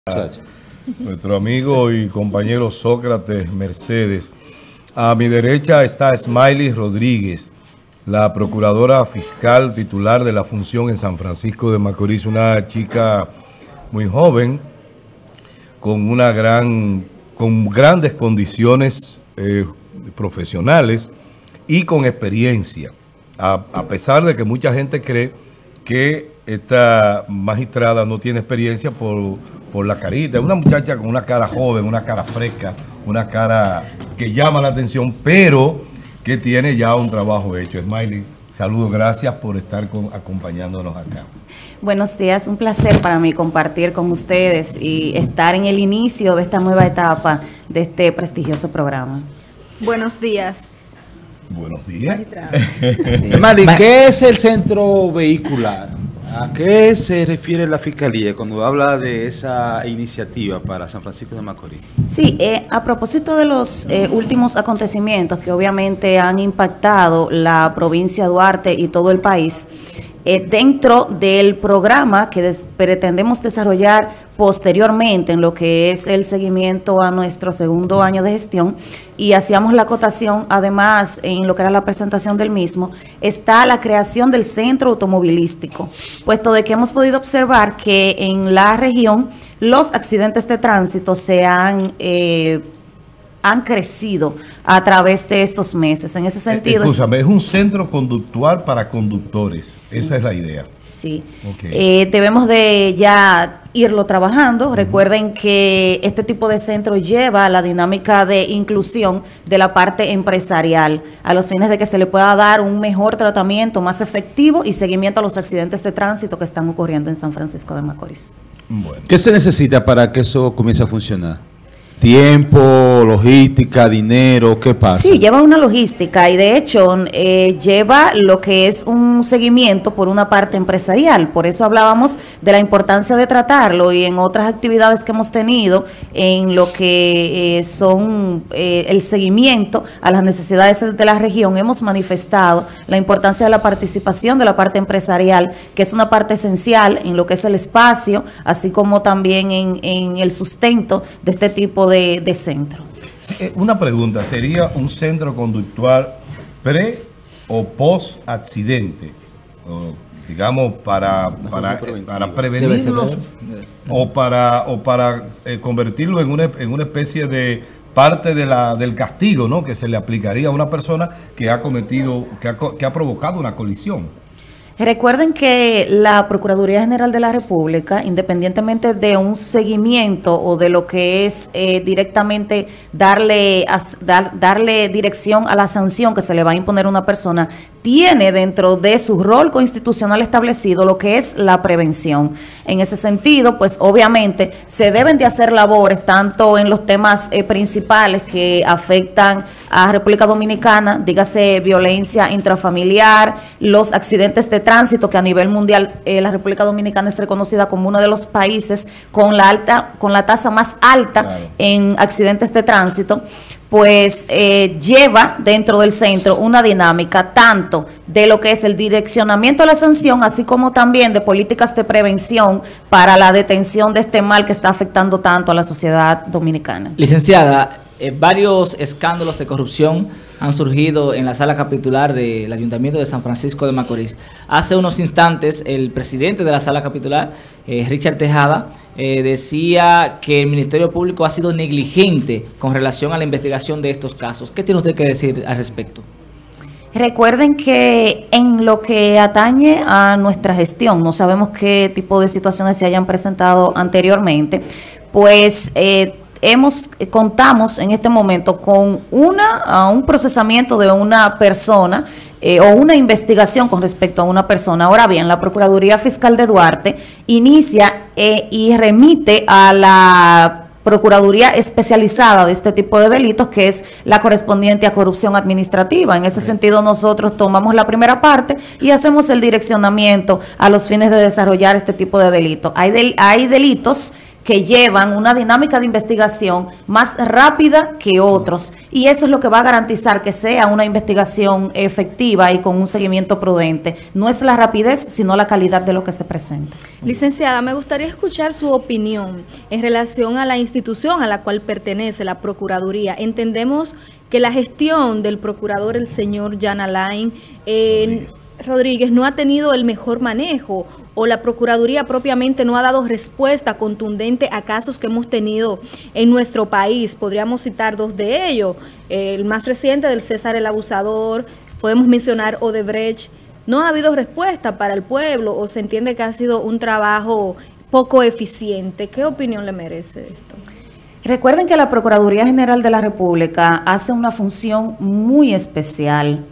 Nuestro amigo y compañero Sócrates Mercedes. A mi derecha está Smiley Rodríguez, la procuradora fiscal titular de la función en San Francisco de Macorís, una chica muy joven, con grandes condiciones profesionales y con experiencia, a pesar de que mucha gente cree que esta magistrada no tiene experiencia por la carita. Es una muchacha con una cara joven, una cara fresca, una cara que llama la atención, pero que tiene ya un trabajo hecho. Smiley, saludos, gracias por estar acompañándonos acá. Buenos días, un placer para mí compartir con ustedes y estar en el inicio de esta nueva etapa de este prestigioso programa. Buenos días. Buenos días. Smiley, ¿qué es el centro vehicular? ¿A qué se refiere la Fiscalía cuando habla de esa iniciativa para San Francisco de Macorís? Sí, a propósito de los últimos acontecimientos que obviamente han impactado la provincia de Duarte y todo el país, dentro del programa que pretendemos desarrollar posteriormente en lo que es el seguimiento a nuestro segundo año de gestión, y hacíamos la acotación además en lo que era la presentación del mismo, está la creación del centro automovilístico, puesto de que hemos podido observar que en la región los accidentes de tránsito se han crecido a través de estos meses. En ese sentido... Escúchame, es un centro conductual para conductores. Sí, esa es la idea. Sí. Okay. Debemos de ya irlo trabajando. Recuerden que este tipo de centro lleva la dinámica de inclusión de la parte empresarial, a los fines de que se le pueda dar un mejor tratamiento, más efectivo y seguimiento a los accidentes de tránsito que están ocurriendo en San Francisco de Macorís. Bueno. ¿Qué se necesita para que eso comience a funcionar? ¿Tiempo, logística, dinero? ¿Qué pasa? Sí, lleva una logística y de hecho lleva lo que es un seguimiento por una parte empresarial. Por eso hablábamos de la importancia de tratarlo, y en otras actividades que hemos tenido en lo que son el seguimiento a las necesidades de la región, hemos manifestado la importancia de la participación de la parte empresarial, que es una parte esencial en lo que es el espacio, así como también en el sustento de este tipo de centro. Una pregunta, ¿sería un centro conductual pre o post accidente? Digamos, para prevenirlo o para convertirlo en una especie de parte del castigo, ¿no?, que se le aplicaría a una persona que ha cometido, que ha provocado una colisión. Recuerden que la Procuraduría General de la República, independientemente de un seguimiento o de lo que es directamente darle dirección a la sanción que se le va a imponer a una persona, tiene dentro de su rol constitucional establecido lo que es la prevención. En ese sentido, pues obviamente se deben de hacer labores tanto en los temas principales que afectan a República Dominicana, dígase violencia intrafamiliar, los accidentes de tránsito, que a nivel mundial la República Dominicana es reconocida como uno de los países con la tasa más alta, claro, en accidentes de tránsito. Pues lleva dentro del centro una dinámica tanto de lo que es el direccionamiento de la sanción, así como también de políticas de prevención para la detención de este mal que está afectando tanto a la sociedad dominicana. Licenciada, varios escándalos de corrupción han surgido en la sala capitular del Ayuntamiento de San Francisco de Macorís. Hace unos instantes, el presidente de la sala capitular, Richard Tejada, decía que el Ministerio Público ha sido negligente con relación a la investigación de estos casos. ¿Qué tiene usted que decir al respecto? Recuerden que en lo que atañe a nuestra gestión, no sabemos qué tipo de situaciones se hayan presentado anteriormente, pues contamos en este momento con un procesamiento de una persona o una investigación con respecto a una persona. Ahora bien, la Procuraduría Fiscal de Duarte inicia y remite a la Procuraduría especializada de este tipo de delitos, que es la correspondiente a corrupción administrativa. En ese sentido, nosotros tomamos la primera parte y hacemos el direccionamiento a los fines de desarrollar este tipo de delitos. Hay delitos que llevan una dinámica de investigación más rápida que otros, y eso es lo que va a garantizar que sea una investigación efectiva y con un seguimiento prudente. No es la rapidez, sino la calidad de lo que se presenta. Licenciada, me gustaría escuchar su opinión en relación a la institución a la cual pertenece la Procuraduría. Entendemos que la gestión del procurador, el señor Jan Alain Rodríguez, no ha tenido el mejor manejo, o la Procuraduría propiamente no ha dado respuesta contundente a casos que hemos tenido en nuestro país. Podríamos citar dos de ellos, el más reciente del César el Abusador, podemos mencionar Odebrecht. No ha habido respuesta para el pueblo, o se entiende que ha sido un trabajo poco eficiente. ¿Qué opinión le merece esto? Recuerden que la Procuraduría General de la República hace una función muy especial,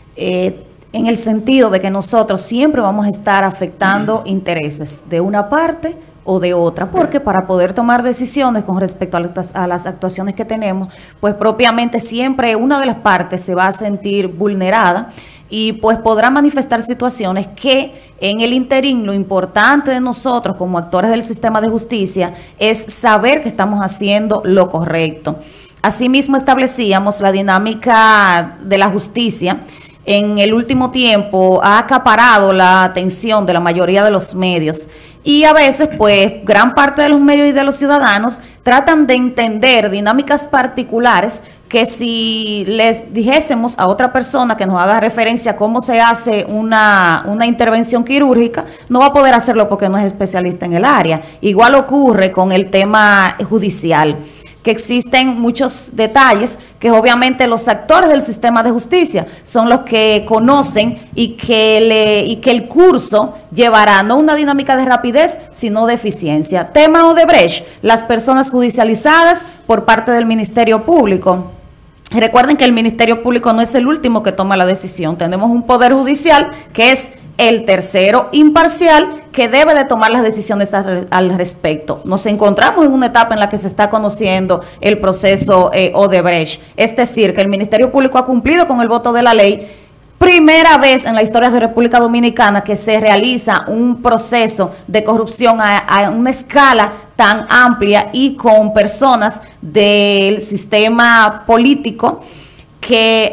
en el sentido de que nosotros siempre vamos a estar afectando intereses de una parte o de otra, porque para poder tomar decisiones con respecto a las actuaciones que tenemos, pues propiamente siempre una de las partes se va a sentir vulnerada y pues podrá manifestar situaciones que en el interín lo importante de nosotros como actores del sistema de justicia es saber que estamos haciendo lo correcto. Asimismo establecíamos la dinámica de la justicia. En el último tiempo ha acaparado la atención de la mayoría de los medios y a veces pues gran parte de los medios y de los ciudadanos tratan de entender dinámicas particulares que si les dijésemos a otra persona que nos haga referencia a cómo se hace una intervención quirúrgica, no va a poder hacerlo porque no es especialista en el área. Igual ocurre con el tema judicial, que existen muchos detalles que obviamente los actores del sistema de justicia son los que conocen y que el curso llevará no una dinámica de rapidez, sino de eficiencia. Tema Odebrecht, las personas judicializadas por parte del Ministerio Público. Recuerden que el Ministerio Público no es el último que toma la decisión. Tenemos un Poder Judicial que es el tercero imparcial que debe de tomar las decisiones al respecto. Nos encontramos en una etapa en la que se está conociendo el proceso Odebrecht. Es decir, que el Ministerio Público ha cumplido con el voto de la ley. Primera vez en la historia de República Dominicana que se realiza un proceso de corrupción a una escala tan amplia y con personas del sistema político que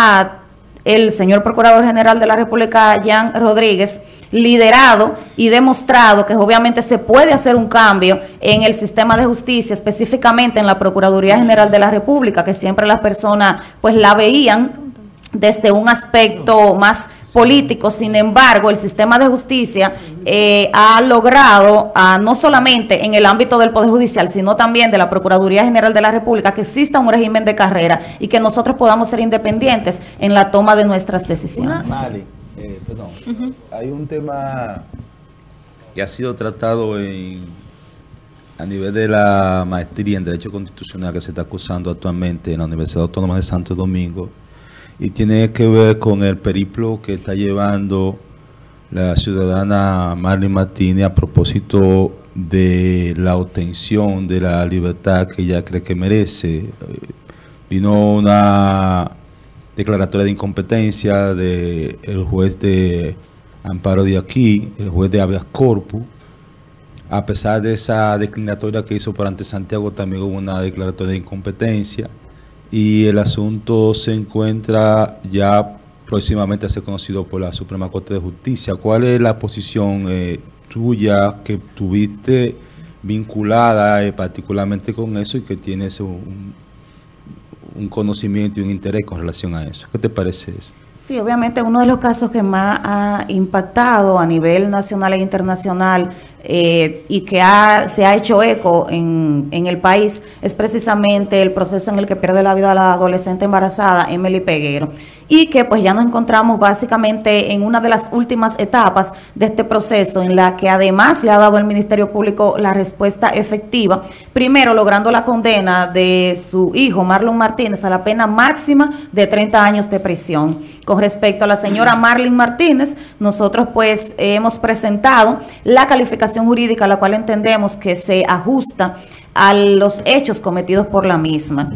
el señor Procurador General de la República, Jan Rodríguez, liderado y demostrado que obviamente se puede hacer un cambio en el sistema de justicia, específicamente en la Procuraduría General de la República, que siempre las personas pues la veían desde un aspecto más político. Sin embargo, el sistema de justicia ha logrado, no solamente en el ámbito del Poder Judicial, sino también de la Procuraduría General de la República, que exista un régimen de carrera y que nosotros podamos ser independientes en la toma de nuestras decisiones. Hay un tema que ha sido tratado a nivel de la maestría en Derecho Constitucional que se está cursando actualmente en la Universidad Autónoma de Santo Domingo, y tiene que ver con el periplo que está llevando la ciudadana Marlene Martínez a propósito de la obtención de la libertad que ella cree que merece. Vino una declaratoria de incompetencia del juez de amparo de aquí, el juez de habeas corpus. A pesar de esa declinatoria que hizo por ante Santiago, también hubo una declaratoria de incompetencia. Y el asunto se encuentra ya próximamente a ser conocido por la Suprema Corte de Justicia. ¿Cuál es la posición tuya que tuviste vinculada particularmente con eso y que tienes un conocimiento y un interés con relación a eso? ¿Qué te parece eso? Sí, obviamente uno de los casos que más ha impactado a nivel nacional e internacional y que se ha hecho eco en el país es precisamente el proceso en el que pierde la vida la adolescente embarazada Emily Peguero, y que pues ya nos encontramos básicamente en una de las últimas etapas de este proceso, en la que además le ha dado el Ministerio Público la respuesta efectiva, primero logrando la condena de su hijo Marlon Martínez a la pena máxima de 30 años de prisión. Con respecto a la señora Marlene Martínez, nosotros pues hemos presentado la calificación jurídica, la cual entendemos que se ajusta a los hechos cometidos por la misma.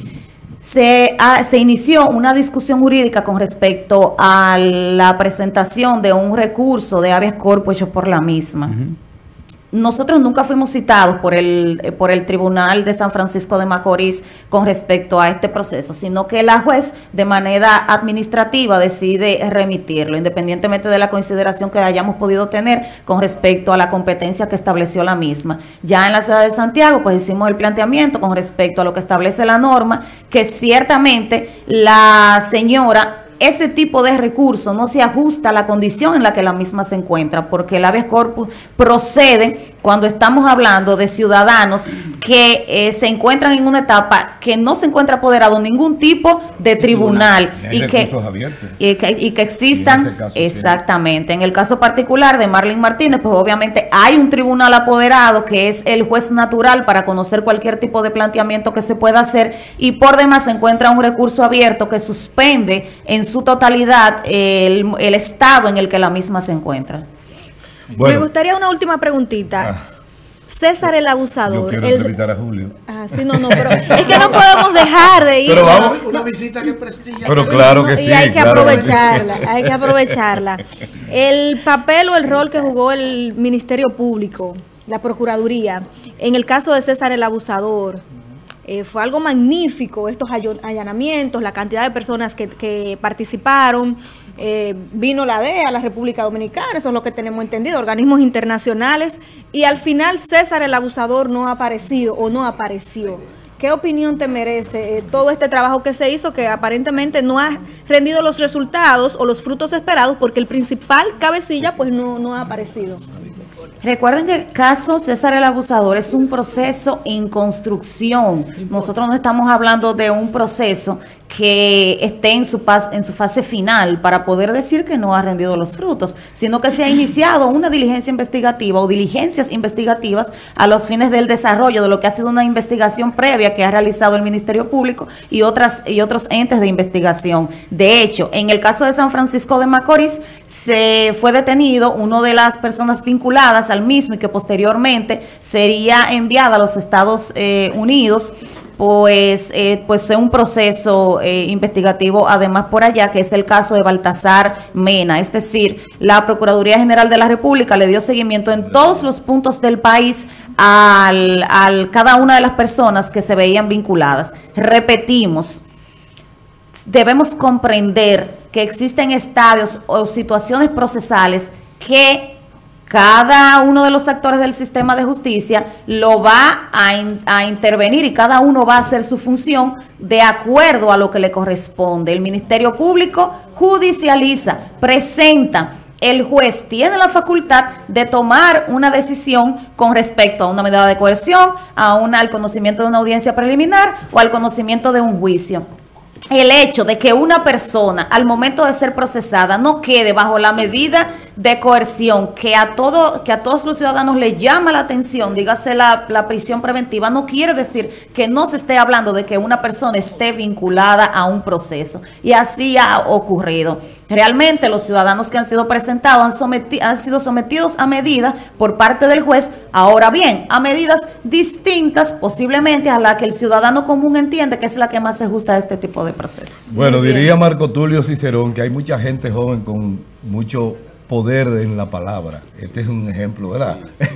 Se inició una discusión jurídica con respecto a la presentación de un recurso de habeas corpus hecho por la misma. nosotros nunca fuimos citados por el Tribunal de San Francisco de Macorís con respecto a este proceso, sino que la juez de manera administrativa decide remitirlo, independientemente de la consideración que hayamos podido tener con respecto a la competencia que estableció la misma. Ya en la ciudad de Santiago, pues hicimos el planteamiento con respecto a lo que establece la norma, que ciertamente la señora, ese tipo de recurso no se ajusta a la condición en la que la misma se encuentra, porque el habeas corpus procede cuando estamos hablando de ciudadanos que se encuentran en una etapa que no se encuentra apoderado ningún tipo de tribunal y que existan, exactamente. En el caso particular de Marlene Martínez, pues obviamente hay un tribunal apoderado que es el juez natural para conocer cualquier tipo de planteamiento que se pueda hacer, y por demás se encuentra un recurso abierto que suspende en su totalidad el estado en el que la misma se encuentra. Bueno, me gustaría una última preguntita. César el abusador. Yo quiero entrevistar a Julio. Sí, pero es que no podemos dejar de ir. Pero vamos. Una visita que prestigia. Pero claro que sí. Y hay que aprovecharla, hay que aprovecharla. El papel o el rol que jugó el Ministerio Público, la Procuraduría, en el caso de César el abusador, fue algo magnífico, estos allanamientos, la cantidad de personas que participaron. Vino la DEA, la República Dominicana, eso es lo que tenemos entendido, organismos internacionales, y al final César el abusador no ha aparecido o no apareció. ¿Qué opinión te merece todo este trabajo que se hizo, que aparentemente no ha rendido los resultados o los frutos esperados, porque el principal cabecilla pues no ha aparecido? Recuerden que el caso César el abusador es un proceso en construcción. Nosotros no estamos hablando de un proceso que esté en su fase final para poder decir que no ha rendido los frutos, sino que se ha iniciado una diligencia investigativa o diligencias investigativas a los fines del desarrollo de lo que ha sido una investigación previa que ha realizado el Ministerio Público y otros entes de investigación. De hecho, en el caso de San Francisco de Macorís, se fue detenido una de las personas vinculadas al mismo y que posteriormente sería enviada a los Estados Unidos, pues un proceso investigativo además por allá, que es el caso de Baltasar Mena. Es decir, la Procuraduría General de la República le dio seguimiento en todos los puntos del país a cada una de las personas que se veían vinculadas. Repetimos, debemos comprender que existen estadios o situaciones procesales que cada uno de los actores del sistema de justicia lo va a intervenir, y cada uno va a hacer su función de acuerdo a lo que le corresponde. El Ministerio Público judicializa, presenta. El juez tiene la facultad de tomar una decisión con respecto a una medida de coerción, al conocimiento de una audiencia preliminar o al conocimiento de un juicio. El hecho de que una persona al momento de ser procesada no quede bajo la medida de coerción que a todos los ciudadanos les llama la atención, dígase la prisión preventiva, no quiere decir que no se esté hablando de que una persona esté vinculada a un proceso, y así ha ocurrido. Realmente los ciudadanos que han sido presentados han sido sometidos a medidas por parte del juez, ahora bien, a medidas distintas posiblemente a la que el ciudadano común entiende que es la que más se ajusta a este tipo de procesos. Bueno, diría Marco Tulio Cicerón que hay mucha gente joven con mucho poder en la palabra. Este es un ejemplo, ¿verdad?